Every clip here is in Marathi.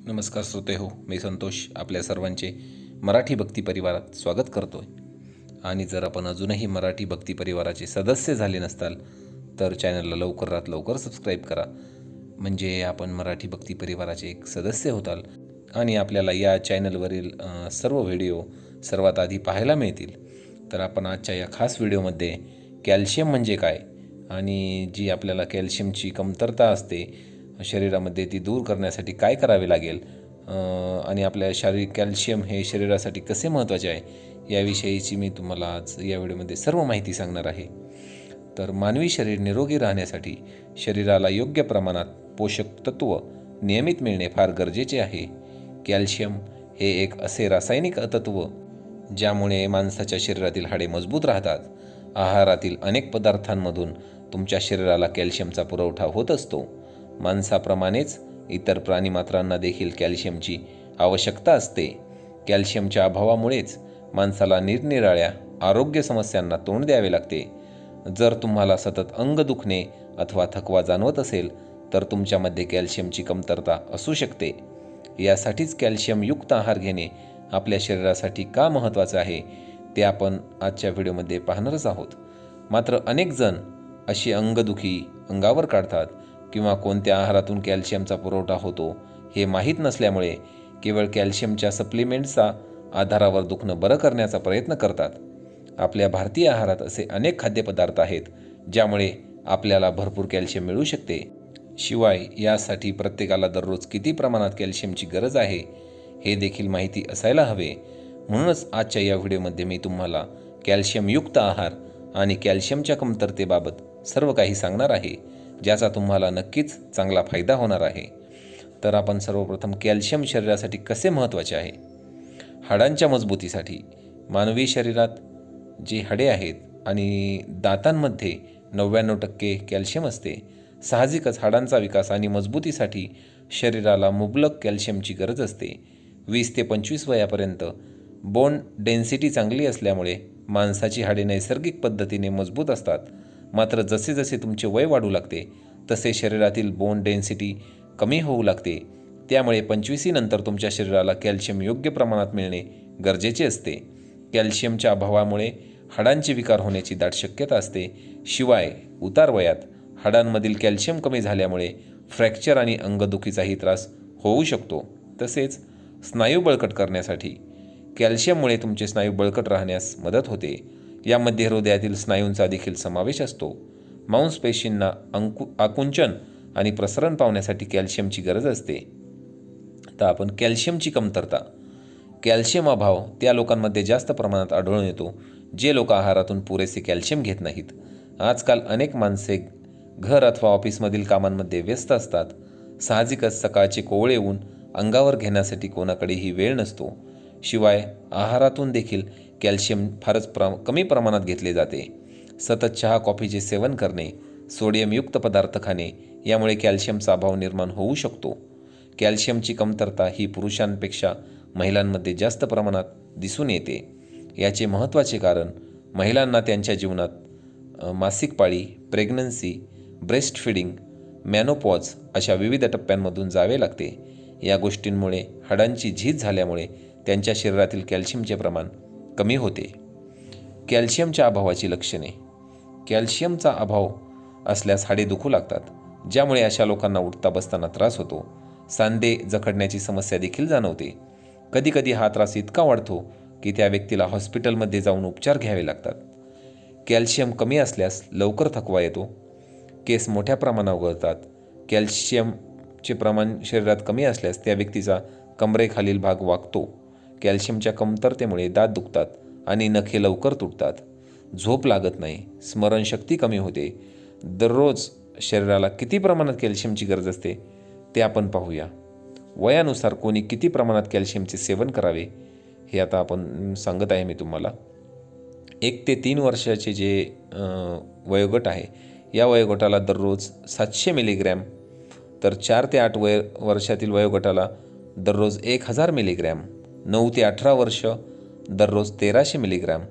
नमस्कार श्रोते हो, मी संतोष आपल्या सर्वांचे मराठी भक्ती परिवारात स्वागत करतोय। आणि जर आपण अजूनही मराठी भक्ती परिवाराचे सदस्य झाले नसताल तर चॅनलला लवकरात लवकर सबस्क्राईब करा, म्हणजे आपण मराठी भक्ती परिवाराचे एक सदस्य होताल आणि आपल्याला या चॅनलवरील सर्व व्हिडिओ सर्वात आधी पाहायला मिळतील। तर आपण आजच्या या खास व्हिडिओमध्ये कॅल्शियम म्हणजे काय आणि जी आपल्याला कॅल्शियमची कमतरता असते शरीरामध्ये ती दूर करण्यासाठी काय करावे लागेल आणि आपल्या शारीरिक कॅल्शियम हे शरीरासाठी कसे महत्त्वाचे आहे याविषयीची मी तुम्हाला आज या व्हिडिओमध्ये सर्व माहिती सांगणार आहे। तर मानवी शरीर निरोगी राहण्यासाठी शरीराला योग्य प्रमाणात पोषक तत्व नियमित मिळणे फार गरजेचे आहे। कॅल्शियम हे एक असे रासायनिक तत्व ज्यामुळे माणसाच्या शरीरातील हाडे मजबूत राहतात। आहारातील अनेक पदार्थांमधून तुमच्या शरीराला कॅल्शियमचा पुरवठा होत असतो। माणसाप्रमाणेच इतर प्राणीमात्रांना देखील कॅल्शियमची आवश्यकता असते। कॅल्शियमच्या अभावामुळेच माणसाला निरनिराळ्या आरोग्य समस्यांना तोंड द्यावे लागते। जर तुम्हाला सतत अंग दुखणे अथवा थकवा जाणवत असेल तर तुमच्यामध्ये कॅल्शियमची कमतरता असू शकते। यासाठीच कॅल्शियमयुक्त आहार घेणे आपल्या शरीरासाठी का महत्त्वाचं आहे ते आपण आजच्या व्हिडिओमध्ये पाहणारच आहोत। मात्र अनेक जण अशी अंगदुखी अंगावर काढतात किंवा कोणत्या आहारातून कॅल्शियमचा पुरवठा होतो हे माहीत नसल्यामुळे केवळ कॅल्शियमच्या सप्लिमेंट्सच्या आधारावर दुखणं बरं करण्याचा प्रयत्न करतात। आपल्या भारतीय आहारात असे अनेक खाद्यपदार्थ आहेत ज्यामुळे आपल्याला भरपूर कॅल्शियम मिळू शकते। शिवाय यासाठी प्रत्येकाला दररोज किती प्रमाणात कॅल्शियमची गरज आहे हे देखील माहिती असायला हवे। म्हणूनच आजच्या या व्हिडिओमध्ये मी तुम्हाला कॅल्शियमयुक्त आहार आणि कॅल्शियमच्या कमतरतेबाबत सर्व काही सांगणार आहे, ज्याचा तुम्हाला नक्कीच चांगला फायदा होणार आहे। तर आपण सर्वप्रथम कॅल्शियम शरीरासाठी कसे महत्त्वाचे आहे। हाडांच्या मजबूतीसाठी मानवी शरीरात जी हाडे आहेत आणि दातांमध्ये 99% कॅल्शियम असते। साहजिकच हाडांचा विकास आणि मजबूतीसाठी शरीराला मुबलक कॅल्शियमची गरज असते। 20 ते 25 वयापर्यंत बोन डेन्सिटी चांगली असल्यामुळे माणसाची हाडे नैसर्गिक पद्धतीने मजबूत असतात। मात्र जसे जसे तुमचे वय वाढू लागते तसे शरीरातील बोन डेन्सिटी कमी होऊ लागते। त्यामुळे 25 नंतर तुमच्या शरीराला कॅल्शियम योग्य प्रमाणात मिळणे गरजेचे असते। कॅल्शियमच्या अभावामुळे हाडांचे विकार होण्याची दाट शक्यता असते। शिवाय उतार वयात हाडांमधील कॅल्शियम कमी झाल्यामुळे फ्रॅक्चर आणि अंगदुखीचाही त्रास होऊ शकतो। तसेच स्नायू बळकट करण्यासाठी कॅल्शियममुळे तुमचे स्नायू बळकट राहण्यास मदत होते। यामध्ये हृदयातील स्नायूंचा देखील समावेश असतो। मांसपेशींना आकुंचन आणि प्रसरण पावण्यासाठी कॅल्शियमची गरज असते। तर आपण कॅल्शियमची कमतरता। कॅल्शियम अभाव त्या लोकांमध्ये जास्त प्रमाणात आढळून येतो जे लोक आहारातून पुरेसे कॅल्शियम घेत नाहीत। आजकाल अनेक माणसे घर अथवा ऑफिसमधील कामांमध्ये व्यस्त असतात। साहजिकच सकाळचे कोवळे ऊन अंगावर घेण्यासाठी कोणाकडेही वेळ नसतो। शिवाय आहारातून देखील कॅल्शियम फारच कमी प्रमाणात घेतले जाते। सतत चहा कॉफीचे सेवन करणे, सोडियमयुक्त पदार्थ खाणे यामुळे कॅल्शियमचा अभाव निर्माण होऊ शकतो। कॅल्शियमची कमतरता ही पुरुषांपेक्षा महिलांमध्ये जास्त प्रमाणात दिसून येते। याचे महत्त्वाचे कारण महिलांना त्यांच्या जीवनात मासिक पाळी, प्रेग्नन्सी, ब्रेस्ट फिडिंग, मॅनोपॉज अशा विविध टप्प्यांमधून जावे लागते। या गोष्टींमुळे हाडांची झीज झाल्यामुळे त्यांच्या शरीरातील कॅल्शियमचे प्रमाण कमी होते। कॅल्शियमच्या अभावाची लक्षणे। कॅल्शियमचा अभाव असल्यास हाडे दुखू लागतात, ज्यामुळे अशा लोकांना उठता बसताना त्रास होतो। सांधे जखडण्याची समस्या देखील जाणवते। कधीकधी हा त्रास इतका वाढतो की त्या व्यक्तीला हॉस्पिटलमध्ये जाऊन उपचार घ्यावे लागतात। कॅल्शियम कमी असल्यास लवकर थकवा येतो, केस मोठ्या प्रमाणावर गळतात। कॅल्शियमचे प्रमाण शरीरात कमी असल्यास त्या व्यक्तीचा कमरेखालील भाग वाकतो। कॅल्शियमच्या कमतरतेमुळे दात दुखतात आणि नखे लवकर तुटतात। झोप लागत नाही, स्मरणशक्ती कमी होते। दररोज शरीराला किती प्रमाणात कॅल्शियमची गरज असते ते आपण पाहूया। वयानुसार कोणी किती प्रमाणात कॅल्शियमचे सेवन करावे हे आता आपण सांगत आहे मी तुम्हाला। 1 ते 3 वर्षाचे जे वयोगट आहे या वयोगटाला दररोज 700 मिलीग्रॅम, तर 4 ते 8 वर्षातील वयोगटाला दररोज 1000 मिलीग्रॅम, 9 ते 18 वर्ष दररोज 1300 मिलीग्रॅम,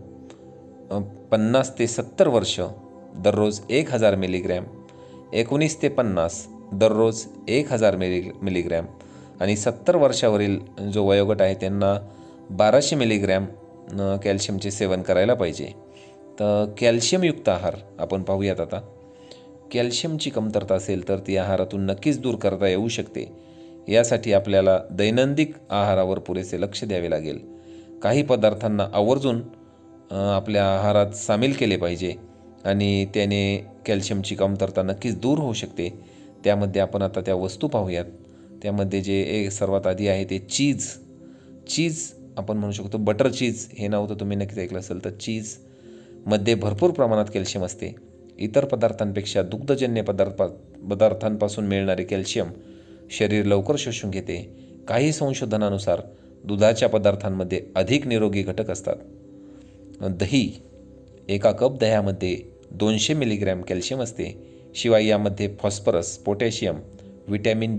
50 ते 70 वर्ष दररोज 1000 मिलीग्रॅम, 19 ते 50 दररोज 1000 मिलीग्रॅम आणि 70 वर्षावरील जो वयोगट आहे त्यांना 1200 मिलीग्रॅम कॅल्शियमचे सेवन करायला पाहिजे. तर कॅल्शियमयुक्त आहार आपण पाहूयात आता. कॅल्शियमची कमतरता असेल तर ती आहारातून नक्कीच दूर करता येऊ शकते. यासाठी आपल्याला दैनंदिन आहारावर पुरेसे लक्ष द्यावे लागेल. काही पदार्थांना आवर्जून आपल्या आहारात सामील केले पाहिजे आणि त्याने कॅल्शियमची कमतरता नक्कीच दूर होऊ शकते. त्यामध्ये आपण आता त्या वस्तू पाहूयात. त्यामध्ये जे सर्वात आधी आहे ते चीज आपण म्हणू शकतो. बटर चीज हे नाव तर तुम्ही नक्कीच ऐकलं असेल. तर चीजमध्ये भरपूर प्रमाणात कॅल्शियम असते. इतर पदार्थांपेक्षा दुग्धजन्य पदार्थांपासून मिळणारे कॅल्शियम शरीर लवकर शोषून घेते. काही संशोधनानुसार दुधाच्या पदार्थांमध्ये अधिक निरोगी घटक असतात. दही, 1 कप दह्यामध्ये 200 मिलीग्रॅम कॅल्शियम असते. शिवाय यामध्ये फॉस्फरस, पोटॅशियम, व्हिटॅमिन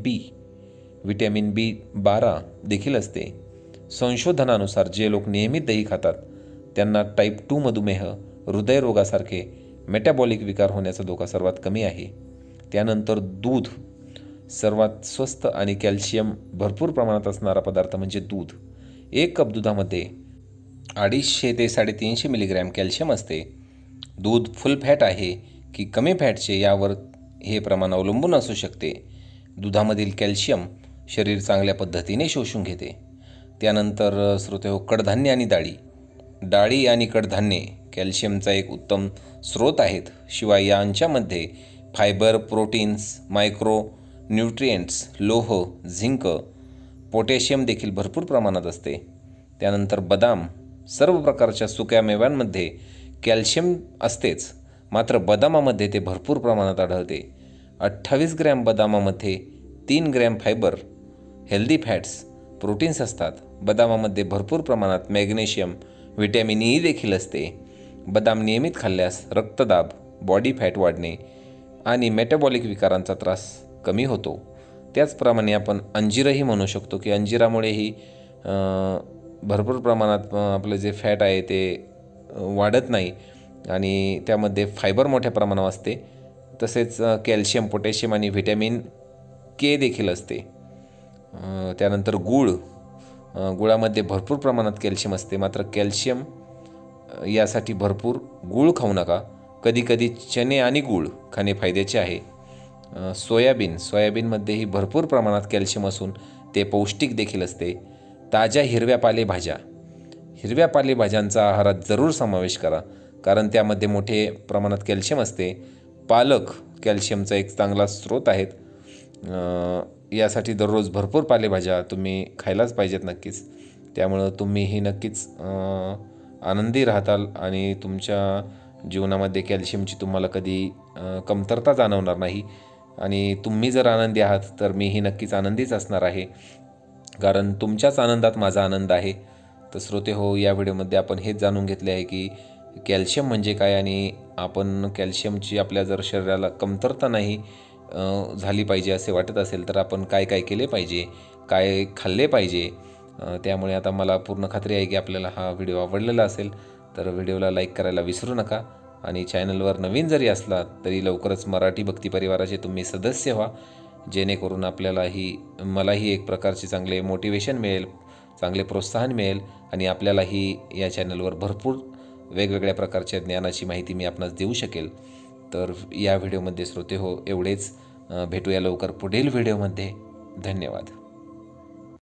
B12 देखील असते. संशोधनानुसार जे लोक नियमित दही खातात त्यांना टाईप 2 मधुमेह, हृदयरोगासारखे मेटाबॉलिक विकार होण्याचा धोका सर्वात कमी आहे. त्यानंतर दूध, सर्वात स्वस्त आणि कॅल्शियम भरपूर प्रमाणात असणारा पदार्थ म्हणजे दूध. 1 कप दुधामध्ये 250 ते 350 मिलीग्रॅम कॅल्शियम असते. दूध फुल फॅट आहे की कमी फॅटचे यावर हे प्रमाण अवलंबून असू शकते. दुधामधील कॅल्शियम शरीर चांगल्या पद्धतीने शोषून घेते. त्यानंतर श्रोतेहो, कडधान्य आणि डाळी आणि कडधान्ये कॅल्शियमचा एक उत्तम स्रोत आहेत. शिवाय यांच्यामध्ये फायबर, प्रोटीन्स, मायक्रो न्यूट्रिएंट्स, लोह, झिंक, पोटॅशियम देखील भरपूर प्रमाणात असते. त्यानंतर बदाम, सर्व प्रकारच्या सुक्या मेव्यांमध्ये कॅल्शियम असतेच, मात्र बदामामध्ये ते भरपूर प्रमाणात आढळते. 28 ग्रॅम बदामामध्ये 3 gram fibre, healthy fats, proteins असतात. बदामामध्ये भरपूर प्रमाणात मॅग्नेशियम, व्हिटॅमिन ई देखील असते. बदाम नियमित खाल्ल्यास रक्तदाब, बॉडी फॅट वाढणे आणि मेटाबॉलिक विकारांचा त्रास कमी होतो. त्याचप्रमाणे आपण अंजीरही म्हणू शकतो की अंजिरामुळेही भरपूर प्रमाणात आपलं जे फॅट आहे ते वाढत नाही आणि त्यामध्ये फायबर मोठ्या प्रमाणावर असते. तसेच कॅल्शियम, पोटॅशियम आणि व्हिटॅमिन के देखील असते. त्यानंतर गुळामध्ये भरपूर प्रमाणात कॅल्शियम असते, मात्र कॅल्शियम यासाठी भरपूर गूळ खाऊ नका. कधीकधी चणे आणि गूळ खाणे फायद्याचे आहे. सोयाबीनमध्येही भरपूर प्रमाणात कॅल्शियम असून ते पौष्टिक देखील असते. ताज्या हिरव्या पालेभाज्यांचा आहारात जरूर समावेश करा, कारण त्यामध्ये मोठे प्रमाणात कॅल्शियम असते. पालक कॅल्शियमचा एक चांगला स्रोत आहेत. यासाठी दररोज भरपूर पालेभाज्या तुम्ही खायलाच पाहिजेत नक्कीच. त्यामुळं तुम्हीही नक्कीच आनंदी राहताल आणि तुमच्या जीवनामध्ये कॅल्शियमची तुम्हाला कधी कमतरता जाणवणार नाही. आणि तुम्ही जर आनंदी आहात तर मीही नक्कीच आनंदीच असणार आहे, कारण तुमच्याच आनंदात माझा आनंद आहे. तर श्रोते हो, या व्हिडिओमध्ये आपण हेच जाणून घेतले आहे की कॅल्शियम म्हणजे काय आणि आपण कॅल्शियमची आपल्या जर शरीराला कमतरता नाही झाली पाहिजे असे वाटत असेल तर आपण काय काय केले पाहिजे, काय खाल्ले पाहिजे. त्यामुळे आता मला पूर्ण खात्री आहे की आपल्याला हा व्हिडिओ आवडलेला असेल. तर व्हिडिओला लाईक करायला विसरू नका आणि चॅनलवर नवीन जरी असला तरी लवकरच मराठी भक्ती परिवाराचे तुम्ही सदस्य व्हा, जेणेकरून मलाही एक प्रकारचे चांगले मोटिवेशन मिळेल, चांगले प्रोत्साहन मिळेल आणि आपल्यालाही या चॅनलवर भरपूर वेगवेगळ्या प्रकारच्या ज्ञानाची माहिती मी आपणास देऊ शकेल. तर या व्हिडिओमध्ये श्रोते हो एवढेच. भेटूया लवकर पुढील व्हिडिओमध्ये. धन्यवाद.